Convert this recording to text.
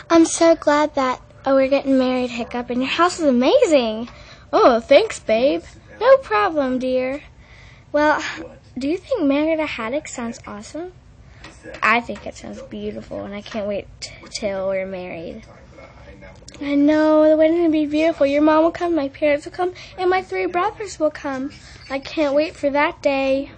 I'm so glad that we're getting married, Hiccup, and your house is amazing. Oh, thanks, babe. No problem, dear. Well, do you think Married at Haddock sounds awesome? I think it sounds beautiful, and I can't wait till we're married. I know, the wedding will be beautiful. Your mom will come, my parents will come, and my 3 brothers will come. I can't wait for that day.